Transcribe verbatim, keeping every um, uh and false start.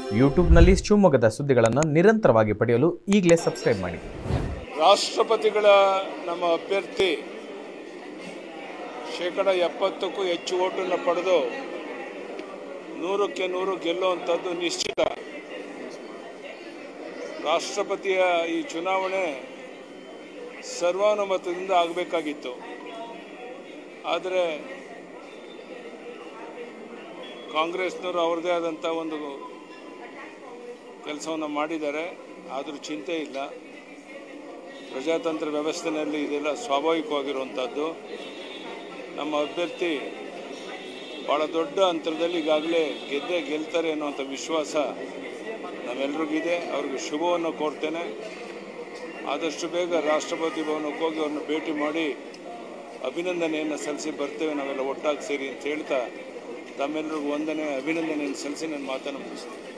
ಯೂಟ್ಯೂಬ್ನಲ್ಲಿ ಶಿವಮೊಗ್ಗದ ಸುದ್ದಿಗಳನ್ನು ನಿರಂತರವಾಗಿ ಪಡೆಯಲು ಈಗಲೇ ಸಬ್ಸ್ಕ್ರೈಬ್ ಮಾಡಿ. ರಾಷ್ಟ್ರಪತಿಗಳ ನಮ್ಮ ಅಭ್ಯರ್ಥಿ ಶೇಕಡ ಎಪ್ಪತ್ತಕ್ಕೂ ಹೆಚ್ಚು ಓಟನ್ನು ಪಡೆದು ನೂರಕ್ಕೆ ನೂರು ಗೆಲ್ಲುವಂಥದ್ದು ನಿಶ್ಚಿತ. ರಾಷ್ಟ್ರಪತಿಯ ಈ ಚುನಾವಣೆ ಸರ್ವಾನುಮತದಿಂದ ಆಗಬೇಕಾಗಿತ್ತು. ಆದರೆ ಕಾಂಗ್ರೆಸ್ನವರು ಅವ್ರದ್ದೇ ಆದಂಥ ಒಂದು ಕೆಲಸವನ್ನು ಮಾಡಿದ್ದಾರೆ. ಆದರೂ ಚಿಂತೆ ಇಲ್ಲ. ಪ್ರಜಾತಂತ್ರ ವ್ಯವಸ್ಥೆಯಲ್ಲಿ ಇದೆಲ್ಲ ಸ್ವಾಭಾವಿಕವಾಗಿರುವಂಥದ್ದು. ನಮ್ಮ ಅಭ್ಯರ್ಥಿ ಭಾಳ ದೊಡ್ಡ ಅಂತರದಲ್ಲಿ ಈಗಾಗಲೇ ಗೆದ್ದೇ ಗೆಲ್ತಾರೆ ಅನ್ನುವಂಥ ವಿಶ್ವಾಸ ನಮ್ಮೆಲ್ರಿಗಿದೆ. ಅವ್ರಿಗೆ ಶುಭವನ್ನು ಕೋರ್ತೇನೆ. ಆದಷ್ಟು ಬೇಗ ರಾಷ್ಟ್ರಪತಿ ಭವನಕ್ಕೆ ಹೋಗಿ ಅವ್ರನ್ನ ಭೇಟಿ ಮಾಡಿ ಅಭಿನಂದನೆಯನ್ನು ಸಲ್ಲಿಸಿ ಬರ್ತೇವೆ ನಾವೆಲ್ಲ ಒಟ್ಟಾಗಿ ಸೇರಿ ಅಂತ ಹೇಳ್ತಾ ತಮ್ಮೆಲ್ಲರಿಗೂ ವಂದನೆ ಅಭಿನಂದನೆಯನ್ನು ಸಲ್ಲಿಸಿ ನನ್ನ ಮಾತನ್ನು ಮುಗಿಸ್ತೇನೆ.